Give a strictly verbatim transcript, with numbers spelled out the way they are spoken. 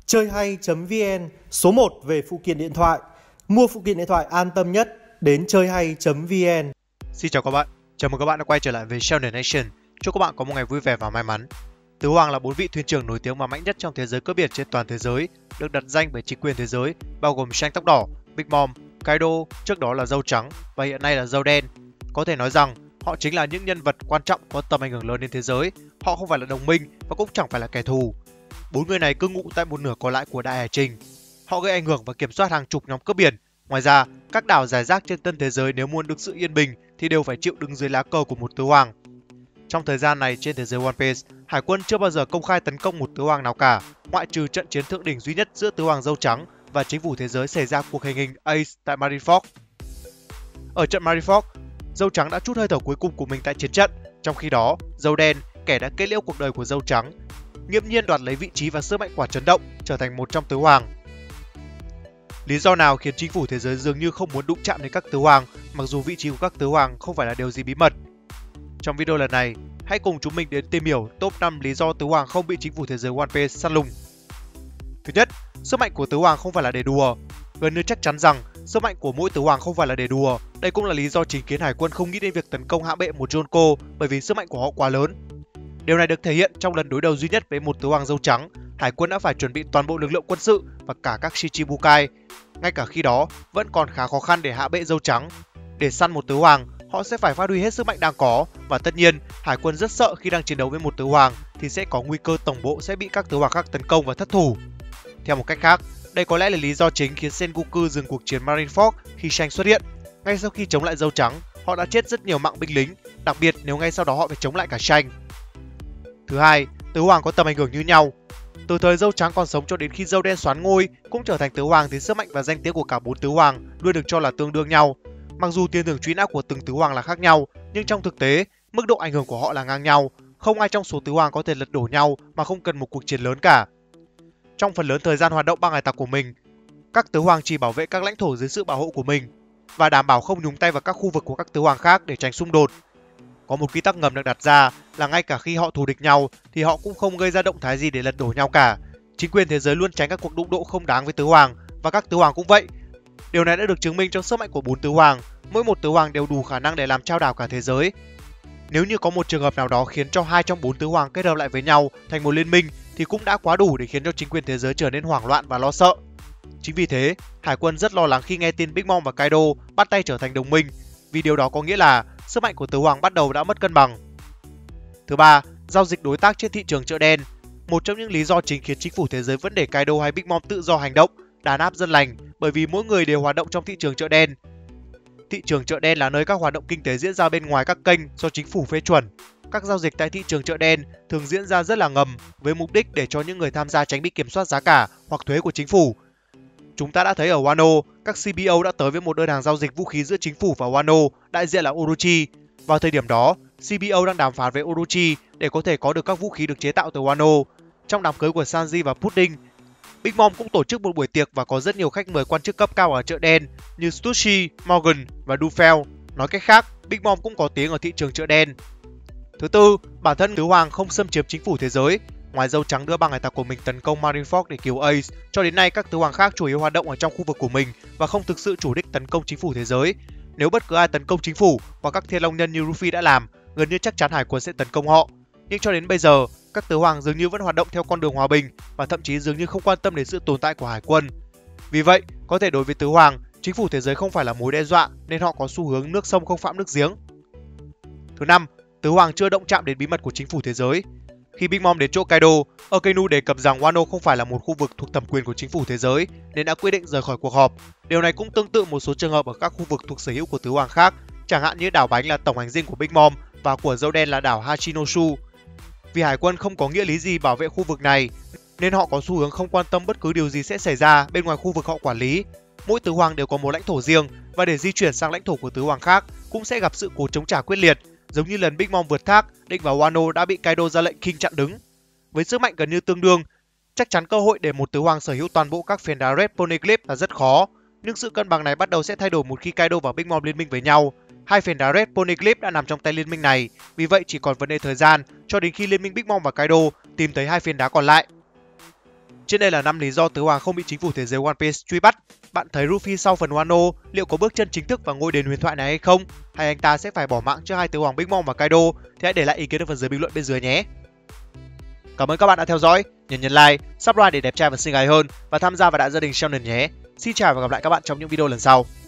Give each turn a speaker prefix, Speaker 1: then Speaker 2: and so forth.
Speaker 1: chơi hay chấm vn, số một về phụ kiện điện thoại. Mua phụ kiện điện thoại an tâm nhất, đến chơi hay chấm vn.
Speaker 2: Xin chào các bạn, chào mừng các bạn đã quay trở lại với Sheldon Nation. Chúc các bạn có một ngày vui vẻ và may mắn. Tứ Hoàng là bốn vị thuyền trưởng nổi tiếng và mạnh nhất trong thế giới cướp biển trên toàn thế giới, được đặt danh bởi chính quyền thế giới, bao gồm Shang tóc đỏ, Big Mom, Kaido, trước đó là Dâu trắng và hiện nay là Dâu đen. Có thể nói rằng họ chính là những nhân vật quan trọng có tầm ảnh hưởng lớn đến thế giới. Họ không phải là đồng minh và cũng chẳng phải là kẻ thù. Bốn người này cư ngụ tại một nửa còn lại của đại hải trình. Họ gây ảnh hưởng và kiểm soát hàng chục nhóm cướp biển. Ngoài ra, các đảo rải rác trên tân thế giới nếu muốn được sự yên bình thì đều phải chịu đứng dưới lá cờ của một tứ hoàng. Trong thời gian này trên thế giới One Piece, Hải quân chưa bao giờ công khai tấn công một tứ hoàng nào cả, ngoại trừ trận chiến thượng đỉnh duy nhất giữa tứ hoàng Dâu trắng và chính phủ thế giới xảy ra cuộc hành hình Ace tại Marineford. Ở trận Marineford, Dâu trắng đã trút hơi thở cuối cùng của mình tại chiến trận, trong khi đó Dâu đen, kẻ đã kết liễu cuộc đời của Dâu trắng, nghiễm nhiên đoạt lấy vị trí và sức mạnh quả chấn động, trở thành một trong tứ hoàng. Lý do nào khiến chính phủ thế giới dường như không muốn đụng chạm đến các tứ hoàng, mặc dù vị trí của các tứ hoàng không phải là điều gì bí mật? Trong video lần này, hãy cùng chúng mình đến tìm hiểu top năm lý do tứ hoàng không bị chính phủ thế giới One Piece săn lùng. Thứ nhất, sức mạnh của tứ hoàng không phải là để đùa. Gần như chắc chắn rằng sức mạnh của mỗi tứ hoàng không phải là để đùa. Đây cũng là lý do chính khiến Hải quân không nghĩ đến việc tấn công hạ bệ một Yonko, bởi vì sức mạnh của họ quá lớn. Điều này được thể hiện trong lần đối đầu duy nhất với một tứ hoàng Dâu trắng. Hải quân đã phải chuẩn bị toàn bộ lực lượng quân sự và cả các Shichibukai. Ngay cả khi đó, vẫn còn khá khó khăn để hạ bệ Dâu trắng. Để săn một tứ hoàng, họ sẽ phải phát huy hết sức mạnh đang có, và tất nhiên, Hải quân rất sợ khi đang chiến đấu với một tứ hoàng thì sẽ có nguy cơ tổng bộ sẽ bị các tứ hoàng khác tấn công và thất thủ. Theo một cách khác, đây có lẽ là lý do chính khiến Sengoku dừng cuộc chiến Marineford khi Shang xuất hiện. Ngay sau khi chống lại Dâu trắng, họ đã chết rất nhiều mạng binh lính, đặc biệt nếu ngay sau đó họ phải chống lại cả Shang. Thứ hai, tứ hoàng có tầm ảnh hưởng như nhau. Từ thời Dâu trắng còn sống cho đến khi Dâu đen soán ngôi cũng trở thành tứ hoàng thì sức mạnh và danh tiếng của cả bốn tứ hoàng luôn được cho là tương đương nhau. Mặc dù tiền thưởng truy nã của từng tứ hoàng là khác nhau, nhưng trong thực tế, mức độ ảnh hưởng của họ là ngang nhau. Không ai trong số tứ hoàng có thể lật đổ nhau mà không cần một cuộc chiến lớn cả. Trong phần lớn thời gian hoạt động băng hải tặc của mình, các tứ hoàng chỉ bảo vệ các lãnh thổ dưới sự bảo hộ của mình và đảm bảo không nhúng tay vào các khu vực của các tứ hoàng khác để tránh xung đột. Có một quy tắc ngầm được đặt ra là ngay cả khi họ thù địch nhau thì họ cũng không gây ra động thái gì để lật đổ nhau cả. Chính quyền thế giới luôn tránh các cuộc đụng độ không đáng với tứ hoàng, và các tứ hoàng cũng vậy. Điều này đã được chứng minh trong sức mạnh của bốn tứ hoàng. Mỗi một tứ hoàng đều đủ khả năng để làm chao đảo cả thế giới. Nếu như có một trường hợp nào đó khiến cho hai trong bốn tứ hoàng kết hợp lại với nhau thành một liên minh thì cũng đã quá đủ để khiến cho chính quyền thế giới trở nên hoảng loạn và lo sợ. Chính vì thế, Hải quân rất lo lắng khi nghe tin Big Mom và Kaido bắt tay trở thành đồng minh, vì điều đó có nghĩa là sức mạnh của tứ hoàng bắt đầu đã mất cân bằng. Thứ ba, giao dịch đối tác trên thị trường chợ đen. Một trong những lý do chính khiến chính phủ thế giới vẫn để Kaido hay Big Mom tự do hành động, đàn áp dân lành, bởi vì mỗi người đều hoạt động trong thị trường chợ đen. Thị trường chợ đen là nơi các hoạt động kinh tế diễn ra bên ngoài các kênh do chính phủ phê chuẩn. Các giao dịch tại thị trường chợ đen thường diễn ra rất là ngầm, với mục đích để cho những người tham gia tránh bị kiểm soát giá cả hoặc thuế của chính phủ. Chúng ta đã thấy ở Wano, các xê bê ô đã tới với một đơn hàng giao dịch vũ khí giữa chính phủ và Wano, đại diện là Orochi. Vào thời điểm đó, xê bê ô đang đàm phán với Orochi để có thể có được các vũ khí được chế tạo từ Wano. Trong đám cưới của Sanji và Pudding, Big Mom cũng tổ chức một buổi tiệc và có rất nhiều khách mời quan chức cấp cao ở chợ đen như Stussy, Morgan và Dufel. Nói cách khác, Big Mom cũng có tiếng ở thị trường chợ đen. Thứ tư, bản thân tứ hoàng không xâm chiếm chính phủ thế giới. Ngoài Dâu trắng đưa băng hải tặc của mình tấn công Marineford để cứu Ace, cho đến nay các tứ hoàng khác chủ yếu hoạt động ở trong khu vực của mình và không thực sự chủ đích tấn công chính phủ thế giới. Nếu bất cứ ai tấn công chính phủ hoặc các thiên long nhân như Luffy đã làm, gần như chắc chắn Hải quân sẽ tấn công họ. Nhưng cho đến bây giờ, các tứ hoàng dường như vẫn hoạt động theo con đường hòa bình và thậm chí dường như không quan tâm đến sự tồn tại của Hải quân. Vì vậy, có thể đối với tứ hoàng, chính phủ thế giới không phải là mối đe dọa nên họ có xu hướng nước sông không phạm nước giếng. Thứ năm, tứ hoàng chưa động chạm đến bí mật của chính phủ thế giới. Khi Big Mom đến chỗ Kaido, Akainu đề cập rằng Wano không phải là một khu vực thuộc thẩm quyền của chính phủ thế giới nên đã quyết định rời khỏi cuộc họp. Điều này cũng tương tự một số trường hợp ở các khu vực thuộc sở hữu của tứ hoàng khác, chẳng hạn như đảo bánh là tổng hành dinh của Big Mom và của Dâu đen là đảo Hachinoshu. Vì Hải quân không có nghĩa lý gì bảo vệ khu vực này nên họ có xu hướng không quan tâm bất cứ điều gì sẽ xảy ra bên ngoài khu vực họ quản lý. Mỗi tứ hoàng đều có một lãnh thổ riêng và để di chuyển sang lãnh thổ của tứ hoàng khác cũng sẽ gặp sự cố chống trả quyết liệt, giống như lần Big Mom vượt thác định vào Wano đã bị Kaido ra lệnh King chặn đứng. Với sức mạnh gần như tương đương, chắc chắn cơ hội để một tứ hoàng sở hữu toàn bộ các phiến đá Red Poneglyph là rất khó, nhưng sự cân bằng này bắt đầu sẽ thay đổi một khi Kaido và Big Mom liên minh với nhau. Hai phiến đá Red Poneglyph đã nằm trong tay liên minh này, vì vậy chỉ còn vấn đề thời gian cho đến khi liên minh Big Mom và Kaido tìm thấy hai phiến đá còn lại. Trên đây là năm lý do Tứ Hoàng không bị chính phủ thế giới One Piece truy bắt. Bạn thấy Luffy sau phần Wano liệu có bước chân chính thức vào ngôi đền huyền thoại này hay không? Hay anh ta sẽ phải bỏ mạng trước hai Tứ Hoàng Big Mom và Kaido? Thì hãy để lại ý kiến ở phần dưới bình luận bên dưới nhé. Cảm ơn các bạn đã theo dõi, nhấn nhấn like, subscribe để đẹp trai và xinh gái hơn và tham gia vào đại gia đình Shonen nhé. Xin chào và gặp lại các bạn trong những video lần sau.